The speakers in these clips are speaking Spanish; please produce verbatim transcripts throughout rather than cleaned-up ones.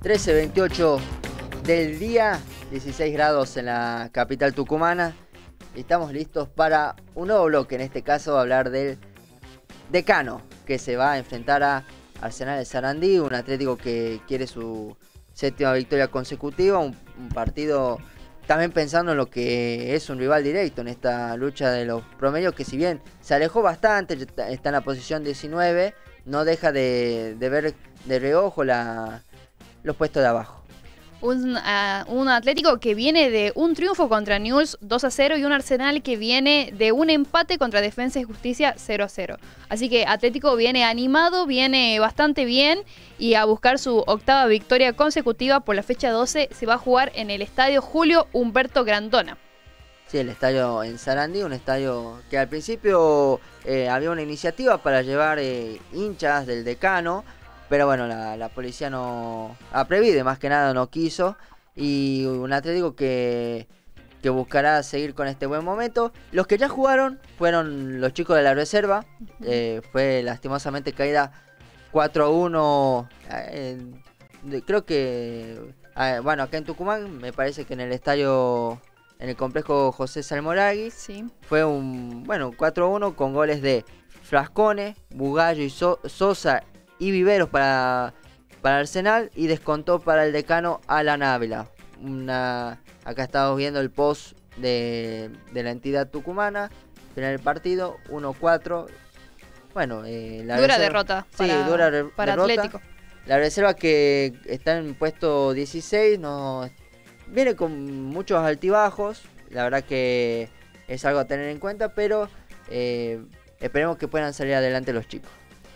trece veintiocho del día, dieciséis grados en la capital tucumana. Estamos listos para un nuevo bloque, en este caso hablar del Decano, que se va a enfrentar a Arsenal de Sarandí, un Atlético que quiere su séptima victoria consecutiva, un, un partido también pensando en lo que es un rival directo en esta lucha de los promedios, que si bien se alejó bastante, está en la posición diecinueve, no deja de, de ver de reojo la, los puestos de abajo. Un, uh, un Atlético que viene de un triunfo contra Newell's dos a cero y un Arsenal que viene de un empate contra Defensa y Justicia cero a cero. Así que Atlético viene animado, viene bastante bien y a buscar su octava victoria consecutiva. Por la fecha doce se va a jugar en el estadio Julio Humberto Grandona. Sí, el estadio en Sarandí, un estadio que al principio eh, había una iniciativa para llevar eh, hinchas del Decano, pero bueno, la, la policía no... A Previde más que nada no quiso. Y un Atlético que, que buscará seguir con este buen momento. Los que ya jugaron fueron los chicos de la reserva. Uh-huh. eh, fue lastimosamente caída cuatro a uno. Eh, creo que... Eh, bueno, acá en Tucumán, me parece que en el estadio... En el complejo José Salmoragui. Sí. Fue un... Bueno, cuatro a uno con goles de Frascone, Bugallo y so Sosa y Viveros para, para Arsenal, y descontó para el Decano Alan Ávila. Una, acá estamos viendo el post de, de la entidad tucumana. Final del partido, uno a cuatro. Bueno, eh, la dura reserva, derrota para, sí, dura re, para derrota. Atlético. La reserva, que está en puesto dieciséis, no, viene con muchos altibajos. La verdad que es algo a tener en cuenta, pero eh, esperemos que puedan salir adelante los chicos.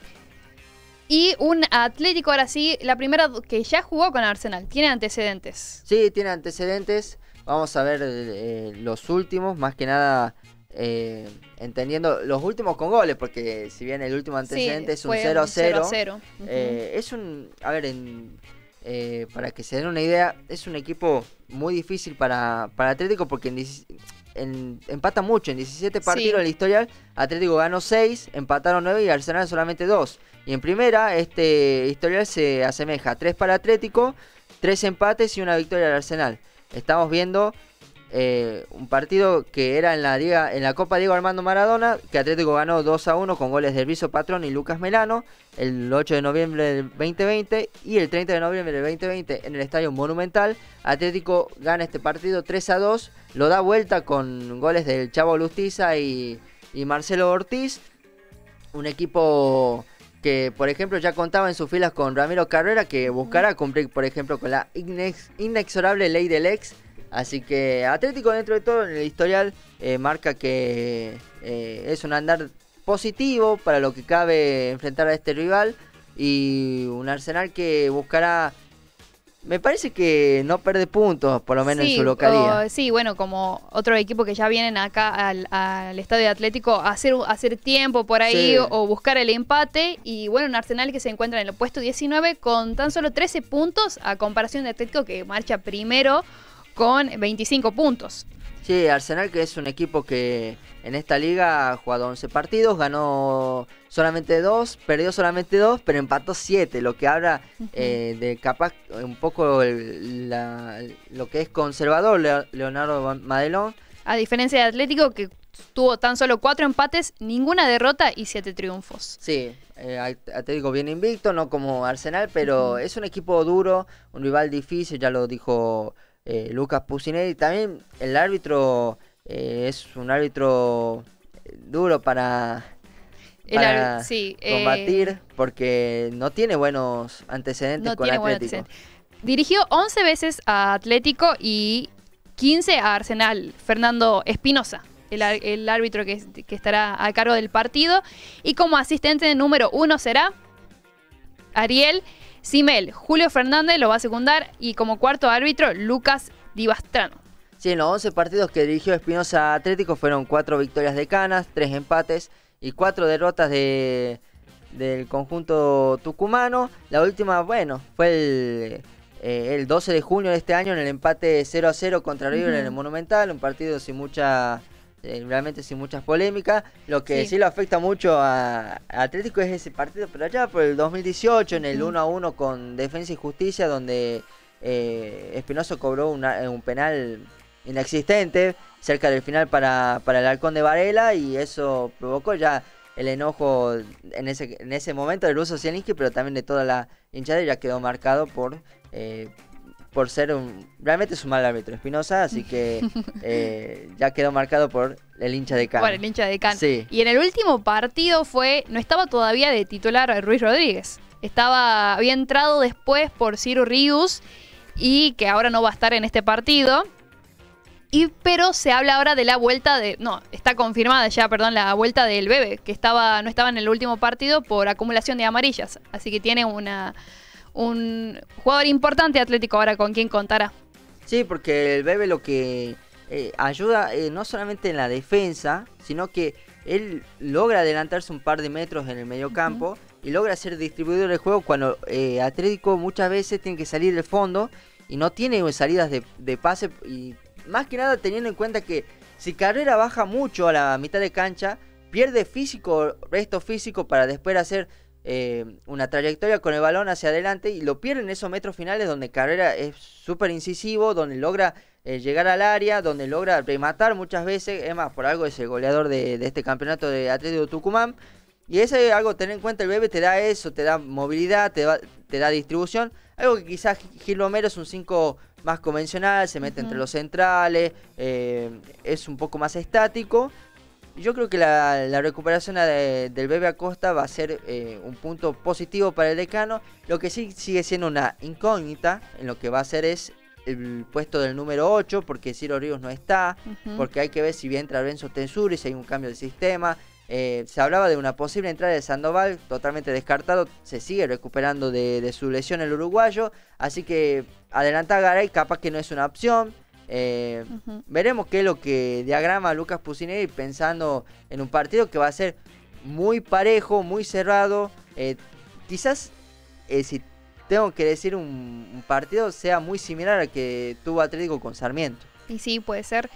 Y un Atlético, ahora sí, la primera que ya jugó con Arsenal. ¿Tiene antecedentes? Sí, tiene antecedentes. Vamos a ver eh, los últimos, más que nada eh, entendiendo los últimos con goles, porque si bien el último antecedente sí, es un cero a cero, uh-huh. eh, es un, a ver, en, eh, para que se den una idea, es un equipo muy difícil para, para Atlético, porque en, en, empata mucho, en diecisiete partidos sí. El historial, Atlético ganó seis, empataron nueve y Arsenal solamente dos. Y en primera, este historial se asemeja a tres para Atlético, tres empates y una victoria del Arsenal. Estamos viendo eh, un partido que era en la, Liga, en la Copa Diego Armando Maradona, que Atlético ganó dos a uno con goles de Elviso Patrón y Lucas Melano, el ocho de noviembre del veinte veinte, y el treinta de noviembre del veinte veinte en el Estadio Monumental. Atlético gana este partido tres a dos, lo da vuelta con goles del Chavo Lustiza y, y Marcelo Ortiz. Un equipo que, por ejemplo, ya contaba en sus filas con Ramiro Carrera, que buscará cumplir, por ejemplo, con la inex inexorable ley del ex. Así que Atlético, dentro de todo, en el historial, eh, marca que eh, es un andar positivo para lo que cabe enfrentar a este rival. Y un Arsenal que buscará, me parece que no pierde puntos, por lo menos sí, en su localía. Uh, sí, bueno, como otro equipo que ya vienen acá al, al estadio Atlético a hacer, a hacer tiempo por ahí, sí. o, o buscar el empate. Y bueno, un Arsenal que se encuentra en el puesto diecinueve con tan solo trece puntos, a comparación de Atlético, que marcha primero con veinticinco puntos. Sí, Arsenal, que es un equipo que en esta liga ha jugado once partidos, ganó solamente dos, perdió solamente dos, pero empató siete, lo que habla uh-huh. eh, de capaz un poco el, la, lo que es conservador Leonardo Madelón. A diferencia de Atlético, que tuvo tan solo cuatro empates, ninguna derrota y siete triunfos. Sí, eh, Atlético viene invicto, no como Arsenal, pero uh-huh. es un equipo duro, un rival difícil, ya lo dijo Eh, Lucas Pusineri. También el árbitro eh, es un árbitro duro para, para sí, combatir, eh, porque no tiene buenos antecedentes no con tiene Atlético. Antecedentes. Dirigió once veces a Atlético y quince a Arsenal. Fernando Espinosa, el, el árbitro que, que estará a cargo del partido. Y como asistente número uno será Ariel Simel. Julio Fernández lo va a secundar, y como cuarto árbitro, Lucas Di Bastrano. Sí, en los once partidos que dirigió Espinosa Atlético fueron cuatro victorias de Canas, tres empates y cuatro derrotas de, del conjunto tucumano. La última, bueno, fue el, eh, el doce de junio de este año en el empate cero a cero contra River uh-huh. en el Monumental, un partido sin mucha eh, realmente sin muchas polémicas. Lo que sí, Sí. lo afecta mucho a, a Atlético es ese partido, pero allá por el dos mil dieciocho, en el Ujú. uno a uno con Defensa y Justicia, donde eh, Espinoso cobró una- un penal inexistente cerca del final para, para el Halcón de Varela, y eso provocó ya el enojo en ese, en ese momento del ruso Zielinski, pero también de toda la hinchada, y ya quedó marcado por... eh, por ser un... Realmente es un mal árbitro Espinosa, así que eh, ya quedó marcado por el hincha de Can. Bueno, el hincha de Can. Sí. Y en el último partido fue, no estaba todavía de titular Ruiz Rodríguez. Estaba, había entrado después por Ciro Rius y que ahora no va a estar en este partido. Y, pero se habla ahora de la vuelta de... No, está confirmada ya, perdón, la vuelta del Bebe, que estaba no estaba en el último partido por acumulación de amarillas. Así que tiene una... un jugador importante Atlético ahora con quien contará. Sí, porque el Bebe lo que eh, ayuda eh, no solamente en la defensa, sino que él logra adelantarse un par de metros en el mediocampo uh-huh. y logra ser distribuidor del juego cuando eh, Atlético muchas veces tiene que salir del fondo y no tiene salidas de, de pase, y más que nada teniendo en cuenta que si Carrera baja mucho a la mitad de cancha, pierde físico, resto físico para después hacer Eh, una trayectoria con el balón hacia adelante, y lo pierde en esos metros finales donde Carrera es súper incisivo, donde logra eh, llegar al área, donde logra rematar muchas veces. Es más, por algo es el goleador de, de este campeonato de Atlético Tucumán, y eso es algo a tener en cuenta. El Bebe te da eso, te da movilidad, te, va, te da distribución, algo que quizás Gil Romero es un cinco más convencional, se mete uh-huh. entre los centrales, eh, es un poco más estático. Yo creo que la, la recuperación de, del Bebe Acosta va a ser eh, un punto positivo para el Decano. Lo que sí sigue siendo una incógnita en lo que va a ser es el puesto del número ocho, porque Ciro Ríos no está, uh-huh. porque hay que ver si entra Renzo Tensuri, si hay un cambio del sistema. Eh, se hablaba de una posible entrada de Sandoval, totalmente descartado, se sigue recuperando de, de su lesión el uruguayo, así que adelantar a Garay capaz que no es una opción. Eh, uh-huh. Veremos qué es lo que diagrama Lucas Pusineri, pensando en un partido que va a ser muy parejo, muy cerrado. Eh, quizás, eh, si tengo que decir un, un partido, sea muy similar al que tuvo Atlético con Sarmiento. Y sí, puede ser.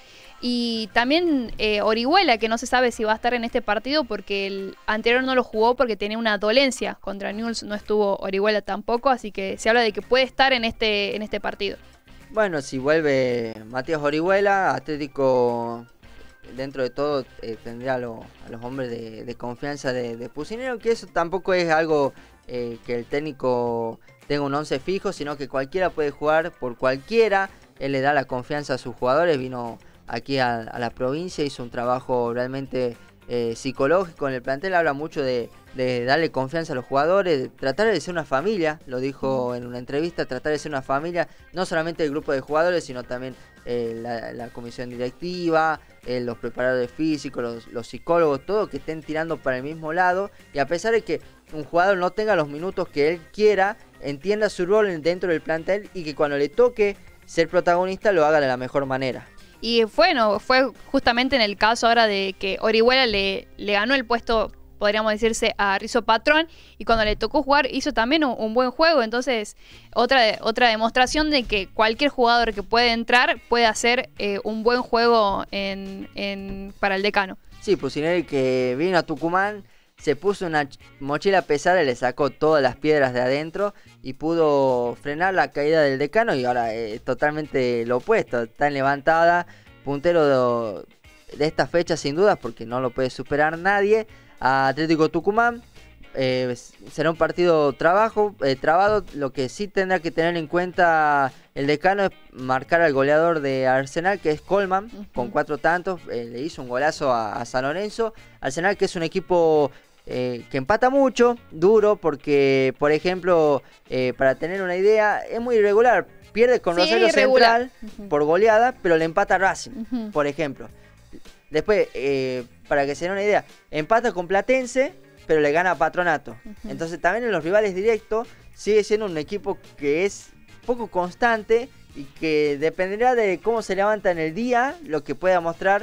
Y también eh, Orihuela, que no se sabe si va a estar en este partido porque el anterior no lo jugó porque tenía una dolencia. Contra Newell's no estuvo Orihuela tampoco, así que se habla de que puede estar en este, en este partido. Bueno, si vuelve Matías Orihuela, Atlético dentro de todo eh, tendría a, lo, a los hombres de, de confianza de, de Pusineri, que eso tampoco es algo eh, que el técnico tenga un once fijo, sino que cualquiera puede jugar por cualquiera. Él le da la confianza a sus jugadores, vino aquí a, a la provincia, hizo un trabajo realmente eh, psicológico en el plantel, habla mucho de, de darle confianza a los jugadores, de tratar de ser una familia, lo dijo en una entrevista, tratar de ser una familia, no solamente el grupo de jugadores, sino también eh, la, la comisión directiva, eh, los preparadores físicos, los, los psicólogos, todos que estén tirando para el mismo lado, y a pesar de que un jugador no tenga los minutos que él quiera, entienda su rol dentro del plantel y que cuando le toque ser protagonista lo haga de la mejor manera. Y bueno, fue justamente en el caso ahora de que Orihuela le, le ganó el puesto, podríamos decirse, a Rizo Patrón, y cuando le tocó jugar hizo también un, un buen juego. Entonces otra, otra demostración de que cualquier jugador que puede entrar puede hacer eh, un buen juego en, en, para el Decano. Sí, Pusineri, que vino a Tucumán, se puso una mochila pesada y le sacó todas las piedras de adentro y pudo frenar la caída del Decano, y ahora es totalmente lo opuesto, está en levantada, puntero de, de esta fecha sin dudas, porque no lo puede superar nadie, a Atlético Tucumán. Eh, será un partido trabajo, eh, trabado. Lo que sí tendrá que tener en cuenta el Decano es marcar al goleador de Arsenal, que es Coleman, uh-huh. con cuatro tantos. Eh, le hizo un golazo a, a San Lorenzo. Arsenal, que es un equipo eh, que empata mucho, duro, porque, por ejemplo, eh, para tener una idea, es muy irregular. Pierde con sí, Rosario Central uh-huh. por goleada, pero le empata a Racing, uh-huh. por ejemplo. Después, eh, para que se den una idea, empata con Platense, pero le gana a Patronato. Uh-huh. Entonces también en los rivales directos sigue siendo un equipo que es poco constante y que dependerá de cómo se levanta en el día, lo que pueda mostrar.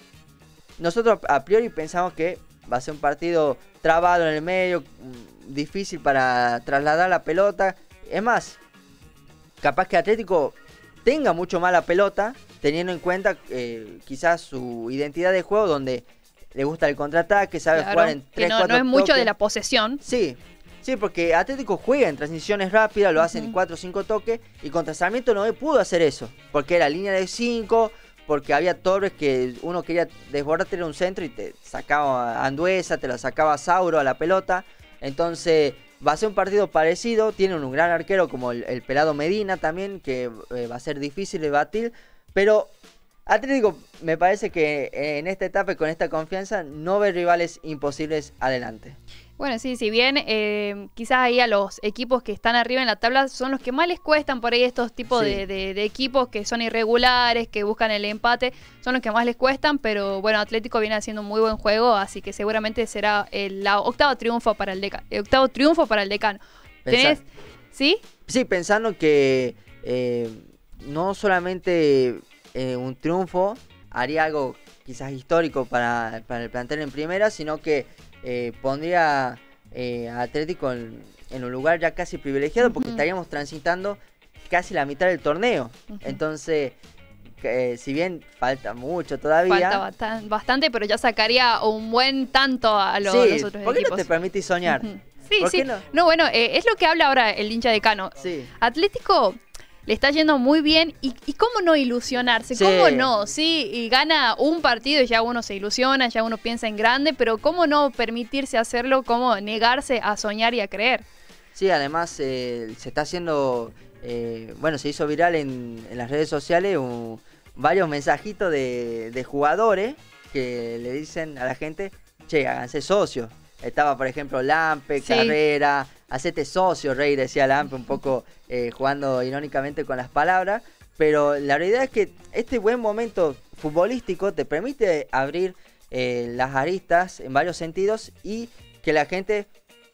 Nosotros a priori pensamos que va a ser un partido trabado en el medio, difícil para trasladar la pelota. Es más, capaz que Atlético tenga mucho más la pelota, teniendo en cuenta eh, quizás su identidad de juego, donde le gusta el contraataque, sabe claro, jugar en tres, no, cuatro no es mucho toques. de la posesión. Sí, sí, porque Atlético juega en transiciones rápidas, lo hace en cuatro o cinco toques, y contra Sarmiento no pudo hacer eso, porque era línea de cinco, porque había torres que uno quería desbordarte en un centro y te sacaba a Anduesa, te la sacaba a Sauro a la pelota. Entonces va a ser un partido parecido, tiene un gran arquero como el, el Pelado Medina también, que eh, va a ser difícil de batir, pero Atlético me parece que en esta etapa y con esta confianza no ve rivales imposibles adelante. Bueno, sí, si bien eh, quizás ahí a los equipos que están arriba en la tabla son los que más les cuestan por ahí estos tipos sí. de, de, de equipos que son irregulares, que buscan el empate, son los que más les cuestan, pero bueno, Atlético viene haciendo un muy buen juego, así que seguramente será el la octavo triunfo para el Decano. El octavo triunfo para el Decano. ¿Tenés? ¿Sí? Sí, pensando que eh, no solamente eh, un triunfo haría algo quizás histórico para, para el plantel en primera, sino que Eh, pondría eh, a Atlético en, en un lugar ya casi privilegiado, porque uh-huh. estaríamos transitando casi la mitad del torneo. Uh-huh. Entonces, eh, si bien falta mucho todavía... Falta bastante, bastante, pero ya sacaría un buen tanto a los, sí, los otros ¿por qué equipos. no te permitís soñar? Uh-huh. Sí, ¿Por sí. qué no? No, bueno, eh, es lo que habla ahora el hincha Decano. Sí. Atlético... le está yendo muy bien, y, y cómo no ilusionarse, sí. cómo no, sí, y gana un partido y ya uno se ilusiona, ya uno piensa en grande, pero cómo no permitirse hacerlo, cómo negarse a soñar y a creer. Sí, además eh, se está haciendo, eh, bueno, se hizo viral en, en las redes sociales un, varios mensajitos de, de jugadores que le dicen a la gente, che, háganse socios. Estaba, por ejemplo, Lampe, sí. Carrera, hacete socio, Rey, decía Lampe, un poco eh, jugando irónicamente con las palabras. Pero la realidad es que este buen momento futbolístico te permite abrir eh, las aristas en varios sentidos, y que la gente,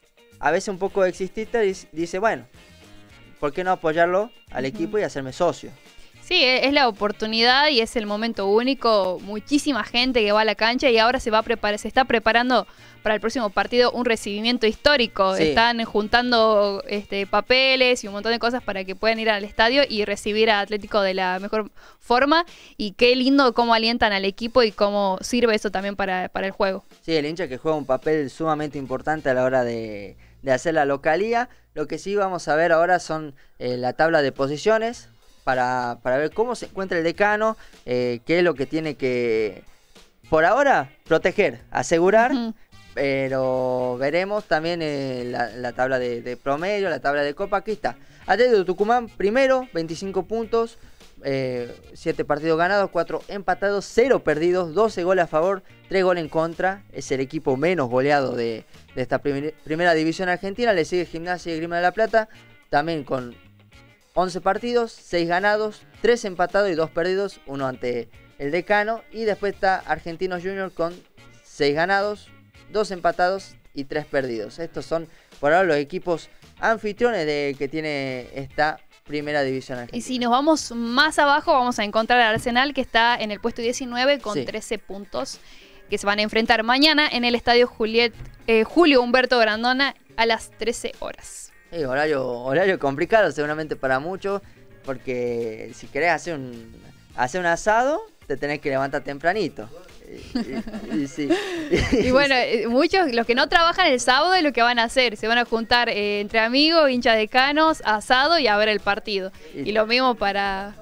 a veces un poco exitista, dice, bueno, ¿por qué no apoyarlo al equipo y hacerme socio? Sí, es la oportunidad y es el momento único. Muchísima gente que va a la cancha y ahora se va a preparar, se está preparando para el próximo partido un recibimiento histórico. Sí. Están juntando este, papeles y un montón de cosas para que puedan ir al estadio y recibir a Atlético de la mejor forma. Y qué lindo cómo alientan al equipo y cómo sirve eso también para, para el juego. Sí, el hincha que juega un papel sumamente importante a la hora de, de hacer la localía. Lo que sí vamos a ver ahora son eh, la tabla de posiciones. Para, para ver cómo se encuentra el Decano, eh, qué es lo que tiene que, por ahora, proteger, asegurar, uh-huh. pero veremos también eh, la, la tabla de, de promedio, la tabla de Copa. Aquí está, Atlético de Tucumán primero, veinticinco puntos, eh, siete partidos ganados, cuatro empatados, cero perdidos, doce goles a favor, tres goles en contra. Es el equipo menos goleado de, de esta primer, primera división argentina. Le sigue Gimnasia y Grima de la Plata, también con once partidos, seis ganados, tres empatados y dos perdidos, uno ante el Decano. Y después está Argentinos Juniors con seis ganados, dos empatados y tres perdidos. Estos son por ahora los equipos anfitriones de que tiene esta primera división argentina. Y si nos vamos más abajo, vamos a encontrar al Arsenal, que está en el puesto diecinueve con sí. trece puntos, que se van a enfrentar mañana en el estadio Juliet, eh, Julio Humberto Grandona a las trece horas. Sí, horario, horario complicado seguramente para muchos, porque si querés hacer un, hacer un asado, te tenés que levantar tempranito. Y, y, y, sí. Y bueno, muchos, los que no trabajan el sábado, es lo que van a hacer. Se van a juntar eh, entre amigos, hinchas decanos, asado y a ver el partido. Y, y lo mismo para...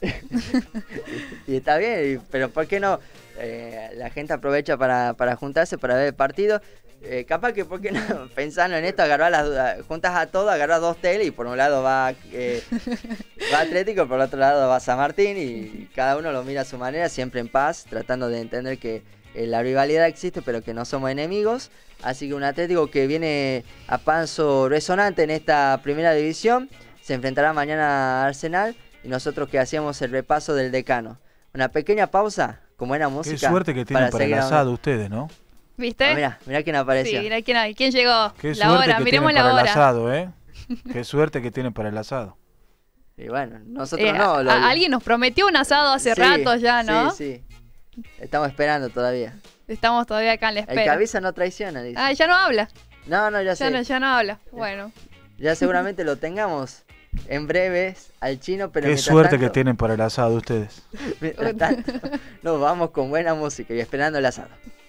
Y está bien, pero ¿por qué no? Eh, la gente aprovecha para, para juntarse, para ver el partido. Eh, capaz que, ¿por qué no? Pensando en esto, agarrar las dudas, juntas a todos, agarrar dos teles y por un lado va, eh, va Atlético, por el otro lado va San Martín, y cada uno lo mira a su manera, siempre en paz, tratando de entender que eh, la rivalidad existe, pero que no somos enemigos. Así que un Atlético que viene a paso resonante en esta primera división, se enfrentará mañana a Arsenal, y nosotros que hacíamos el repaso del Decano. Una pequeña pausa, con buena música. Qué suerte que tienen para, para el asado ustedes, ¿no? ¿Viste? Oh, mirá, mirá quién apareció. Sí, mirá quién, quién llegó. Qué la suerte hora, que miremos tienen la para hora. el asado, ¿eh? Qué suerte que tienen para el asado. Y bueno, nosotros eh, no. Lo... A, alguien nos prometió un asado hace sí, rato ya, ¿no? Sí, sí. Estamos esperando todavía. Estamos todavía acá en la espera. El que avisa no traiciona, dice. Ah, ya no habla. No, no, ya, ya sé. No, ya no habla. Bueno. Ya seguramente lo tengamos en breves al chino, pero qué suerte tanto, que tienen para el asado ustedes. Mientras tanto, nos vamos con buena música y esperando el asado.